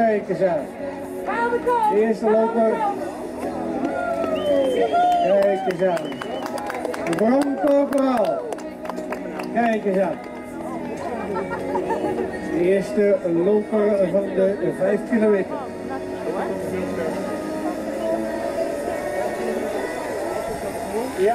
Kijk eens aan. De eerste loper. Kijk eens aan. Broncorporaal. Kijk eens aan. De eerste loper van de 5 kilometer. Ja.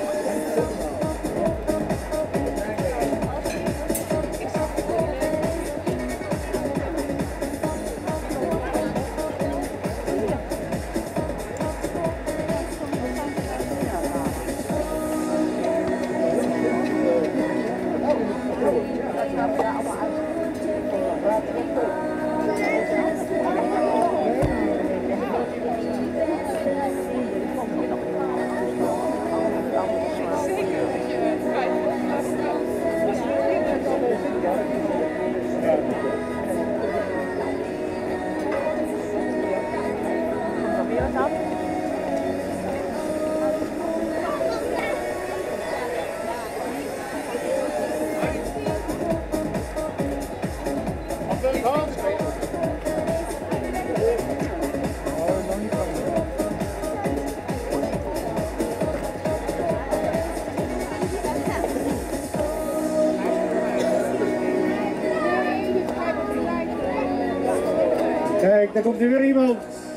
Kijk, daar komt er weer iemand.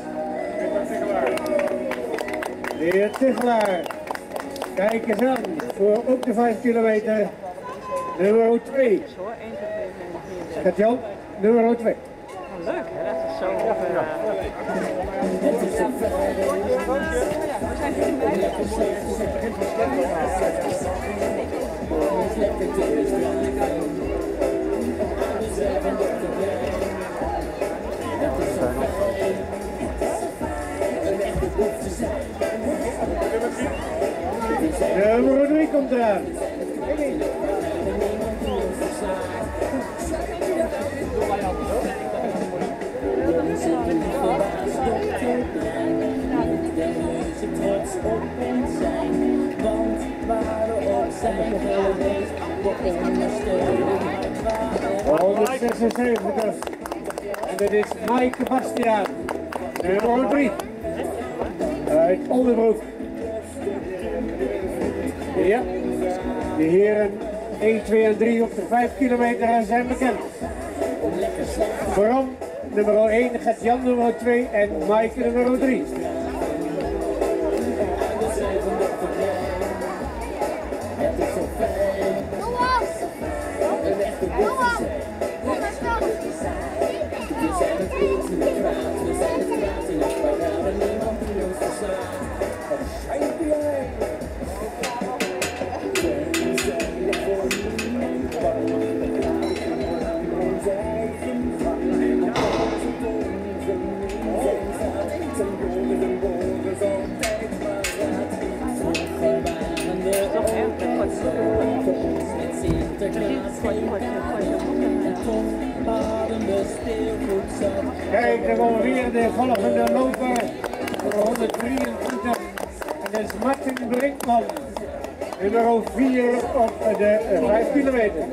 De heer Tichelaar. Kijk eens aan, voor ook de 5 kilometer. Nummer 2. Gert-Jan, nummer 2. Leuk, hè? Dat is zo. Nummer 3 komt eraan. Oh, 76. En dat is Maaike Bastiaan. Nummer 3. Uit Oldenbroek. Ja, de heren 1, 2 en 3 op de 5 kilometer zijn bekend. Vooral nummer 1, Gert-Jan nummer 2 en Maaike nummer 3. Kijk, dan komen we weer de volgende loper voor 123 en dat is Martin Brinkman, nummer 4 op de 5 kilometer.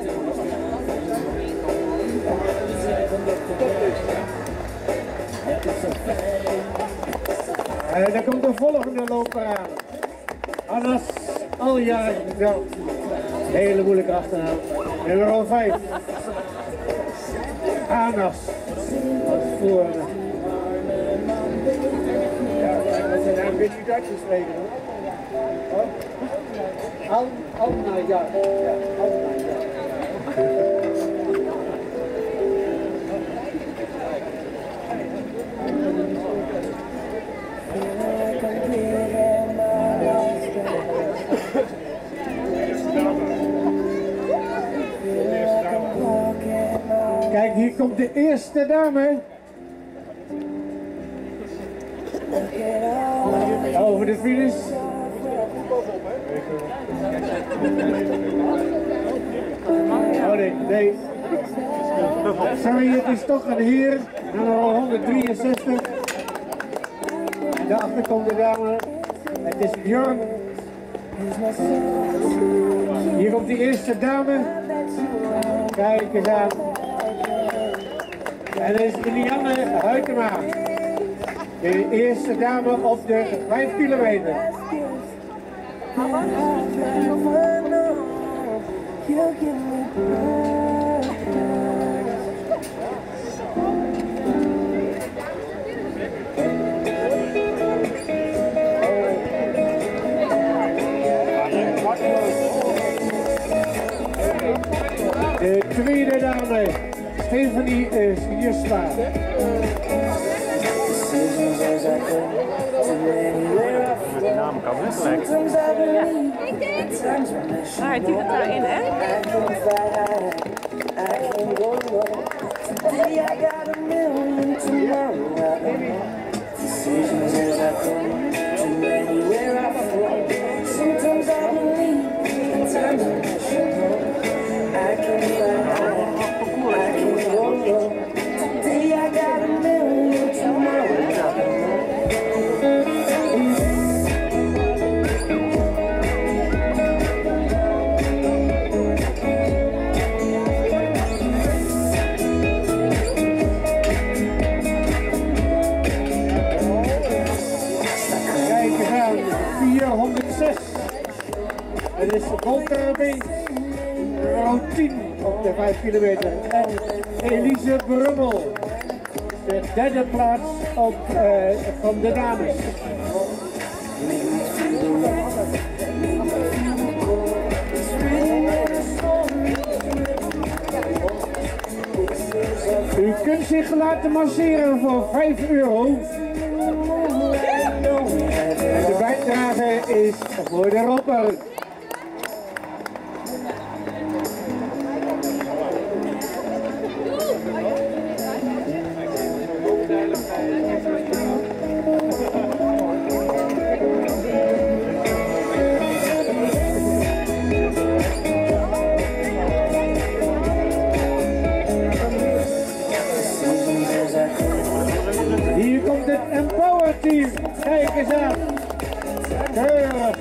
En dan komt de volgende loper aan. Anas Aljaardveld. Hele moeilijke achternaam. Nummer 5. Anas. Als voor. Ja, dat zijn een beetje niet uitgeschreven hoor. Alnajar. Ja, Alnajar. Kijk, hier komt de eerste dame. Over de finish. Oh nee. Sorry, het is toch een heer. Nummer 163. En daarachter komt de dame. Het is Björn. Hier komt die eerste dame. Kijk eens aan. En dat is Lianne Huytema. De eerste dame op de 5 kilometer. De tweede dame, Stephanie Siersma. Met de naam kan het gelijk. Ja. Hij doet het daarin, hè? Het is Volker Beens, routine op de 5 kilometer. En Elise Brummel, de derde plaats op, van de dames. U kunt zich laten masseren voor €5. En de bijdrage is voor de Robber. Hier komt het Empower Team. Kijk eens aan. Keurig.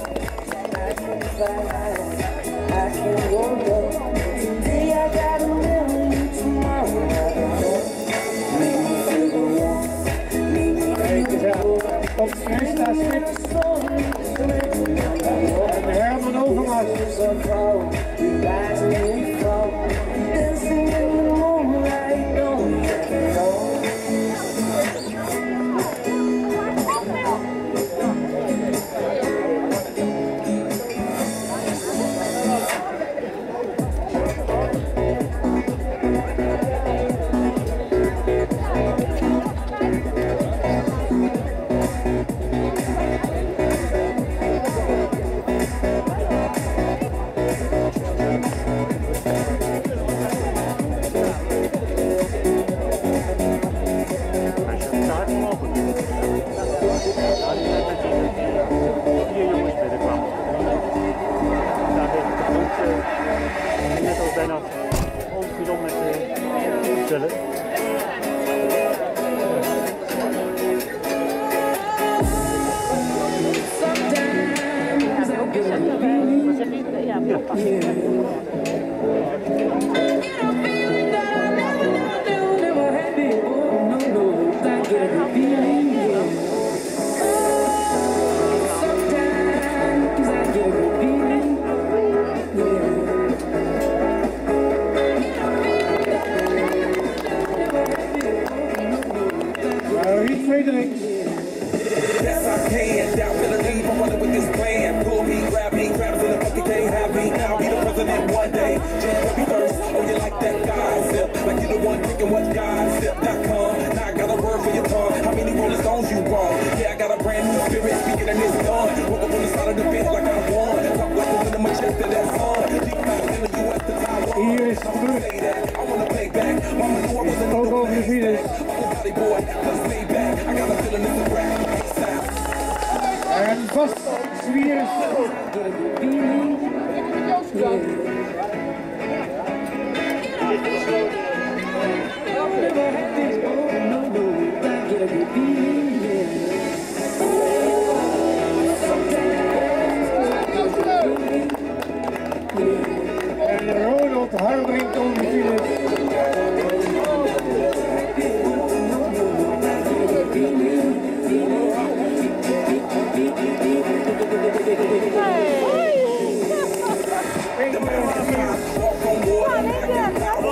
Kijk eens aan. Komt Christa Smit. En Herman Overmars. Net als bijna 100 kilometer opstellen. Wat zeg je? Ja, Riet Fredericks. Yes, I can. Down to the lead, I'm running with this plan. Pull me, grab till the fucking can't have me. I'll be the president one day. Jam me first. Oh, you like that gossip? Like you're the one picking what gossip.com. Now I got a word for your tongue. How many Rolling Stones you want? Yeah, I got a brand new spirit speaking and it's done. Woke up on the side of the bed like I won. Talk like a wind in my chest to that sun. Deep dive in the US to Taiwan. Hier is het terug. I wanna play back. Mama knew I wasn't Ook over de files. body boy. Plus way back. I got a feeling it's a rap. En vast Zwiers. En Ronald Harbrink over de files.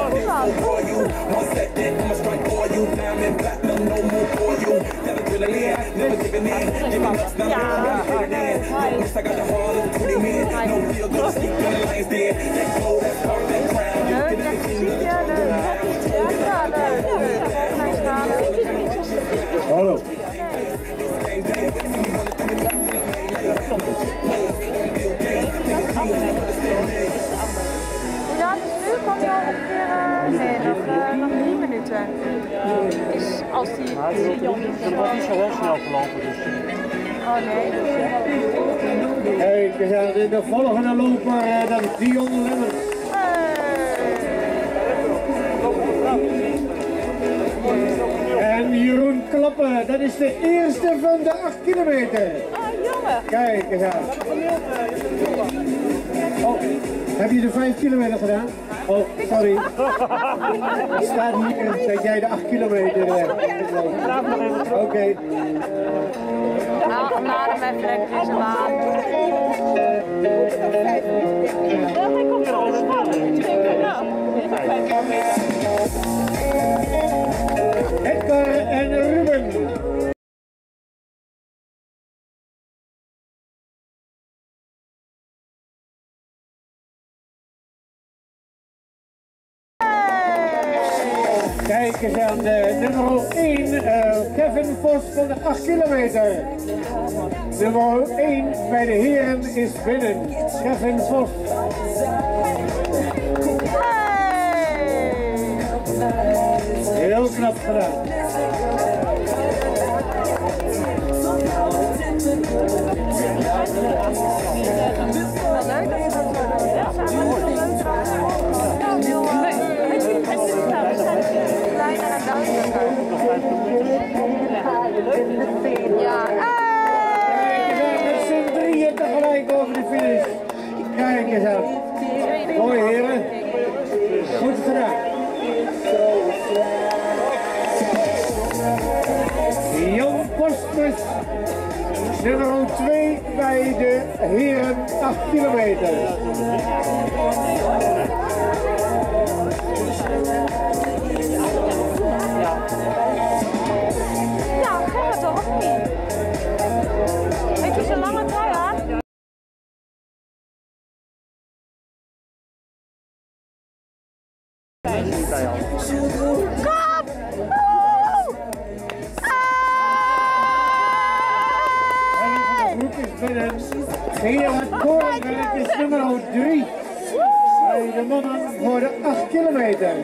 for you. One step then I'ma strike for you. Now I'm in platinum, no more for you. Got adrenaline, never giving in. Giving up's not putting in. At I got the heart of 20 men. No feel good, sleep in the lion's den. That glow, that spark, that crown. You get it, Hallo. Ja, dus nu kan hij al ongeveer, nee, nog 3 minuten. Is als die jong is. Dat was niet zo heel snel gelopen dus. Oh nee. Kijk, we zijn in de volgende loper, dat is Dion Lemmers. En Jeroen Klappen, dat is de eerste van de 8 kilometer. Oh jongen. Kijk eens aan. Oh, heb je de 5 kilometer gedaan? Oh, sorry. Er staat hier dat jij de 8 kilometer hebt. Oké. Nou, laat hem even lekker in zijn water. Edgar en Ruben. Kijk eens aan de nummer 1, Kevin Vos van de 8 kilometer. Nummer 1 bij de heren is binnen, Kevin Vos. Heel knap gedaan. Wel leuk dat je dat zo doet. Ja, samen met een kleiner en duidelijker. Ja, Met z'n drieën tegelijk over de finish. Kijk eens aan. Mooi heren. Goed gedaan. Jan Postmus, nummer 2 bij de heren 8 kilometer. ja, gek toch of niet? Weet je zo'n lange trui aan? Kom! Groep is binnen. Gerard Korenberg is nummer 3. Bij de mannen voor de 8 kilometer.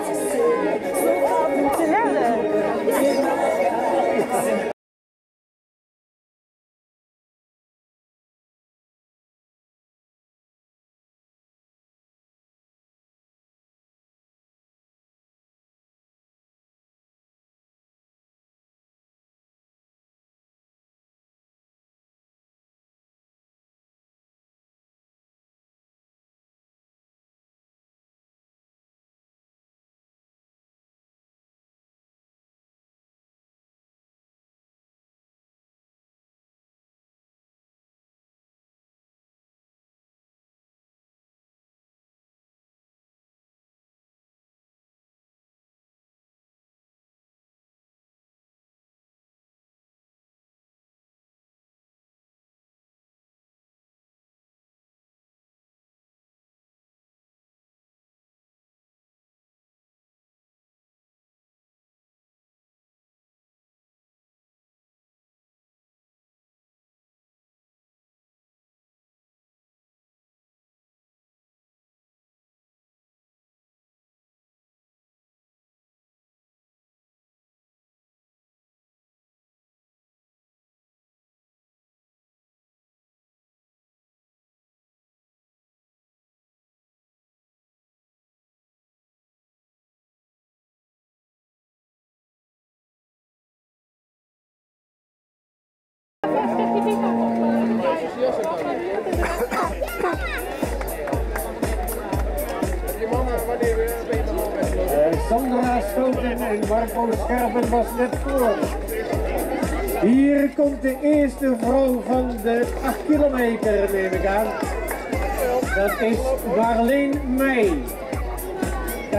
Sandra Schoten en Marco Scherpen was net voor. Hier komt de eerste vrouw van de 8 kilometer, neem ik aan. Dat is Marleen Meij. Kijk.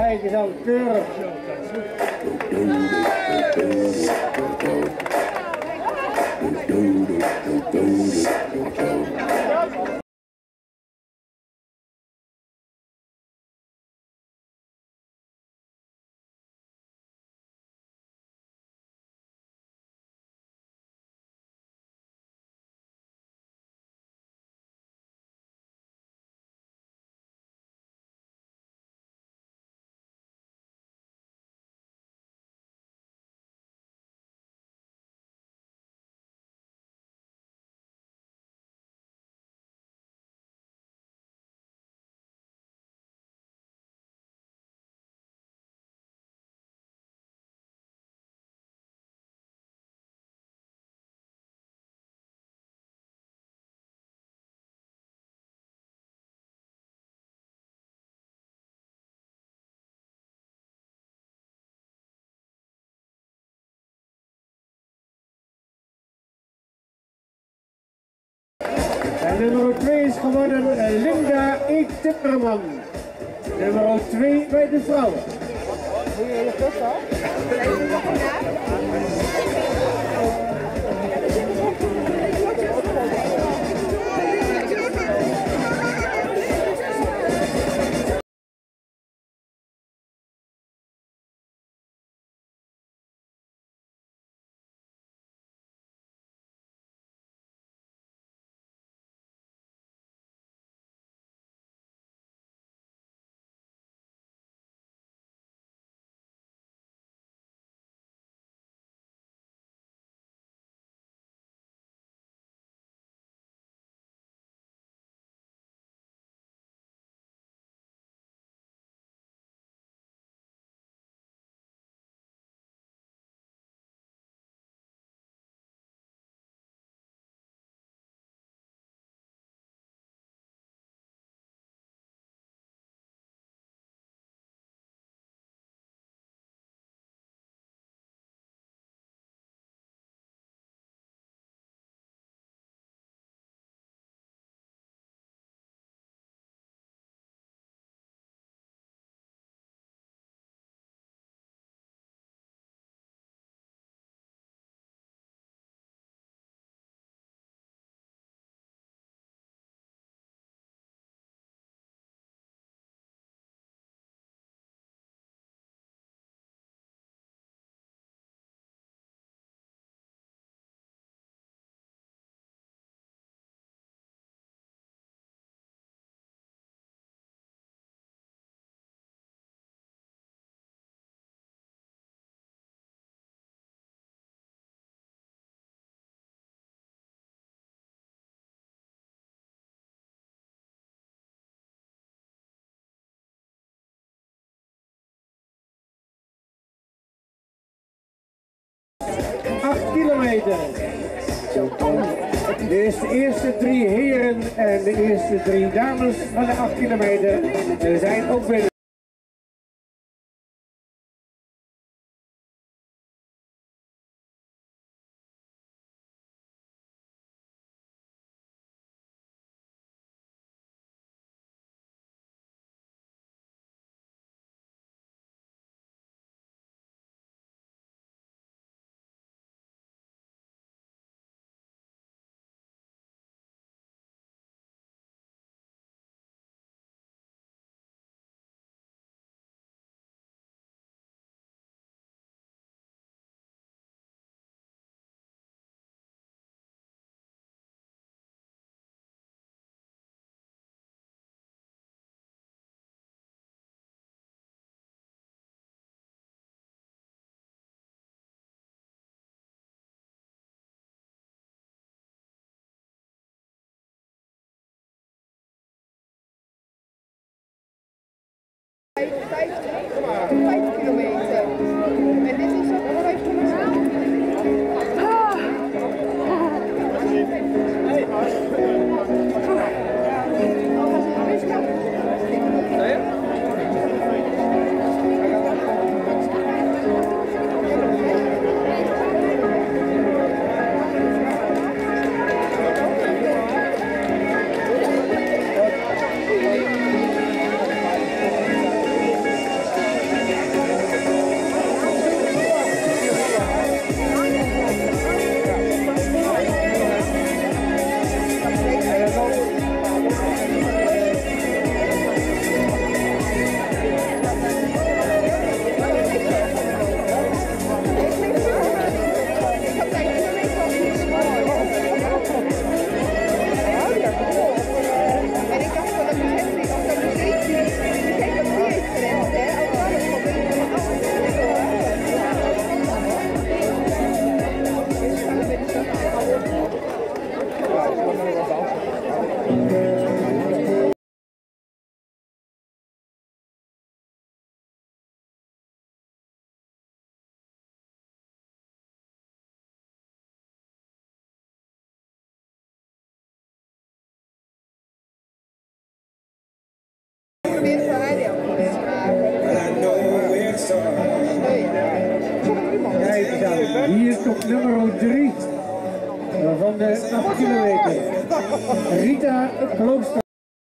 Kijk eens aan, keurig. En nummer 2 is geworden Linda E. Timmerman. Nummer 2 bij de vrouwen. Doe je je best al? Even nog vandaag. 8 kilometer. Dit is de eerste 3 heren en de eerste 3 dames van de 8 kilometer. Er zijn ook binnen. Vijf kilometer. En dit is ook 5 kilometer. Kijk dan, hier komt nummer 3 van de 8 kilometer. Rita Klooster.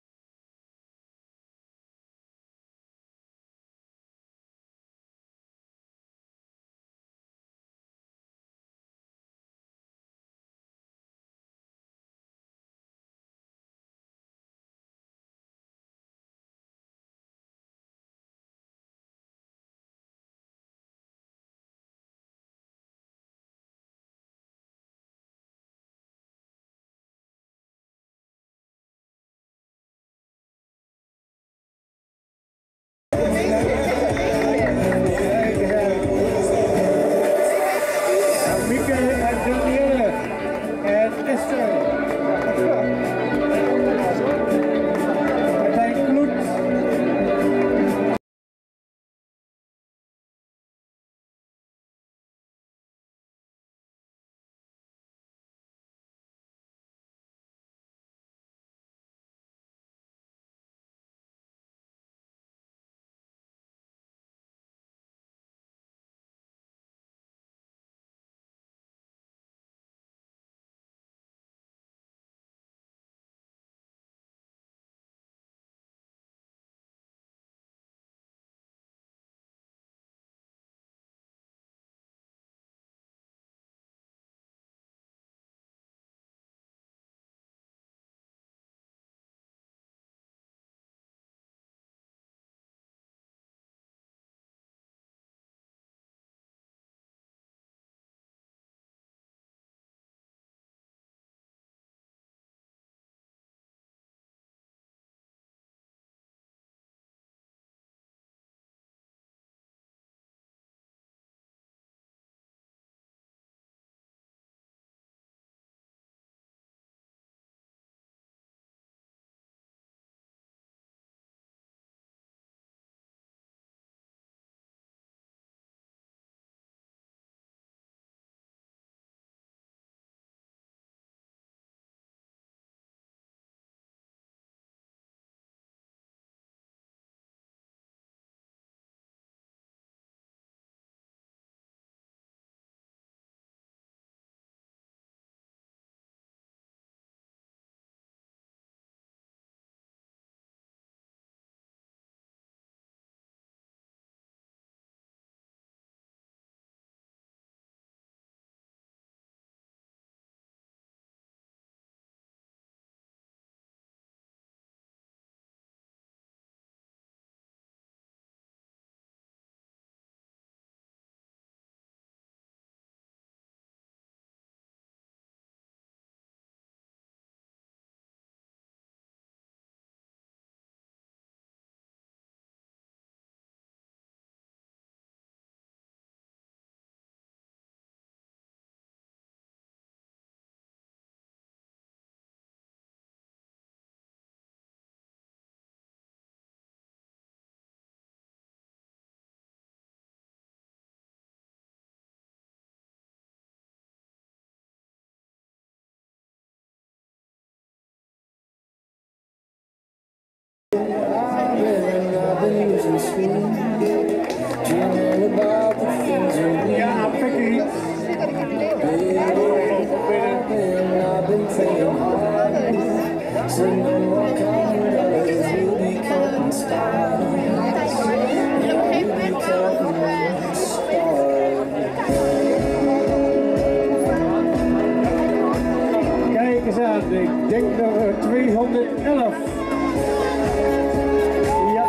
Ja, Pekkie. Kijk eens aan, ik denk dat we 211. Ja.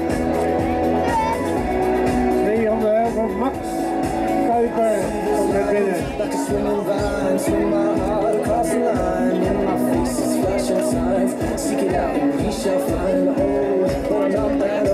211 van Max Kuiper komt naar binnen. Like a swimming vine, swing my heart across the line. In my face is flashing signs. Seek it out and we shall find. Oh, but I'm not that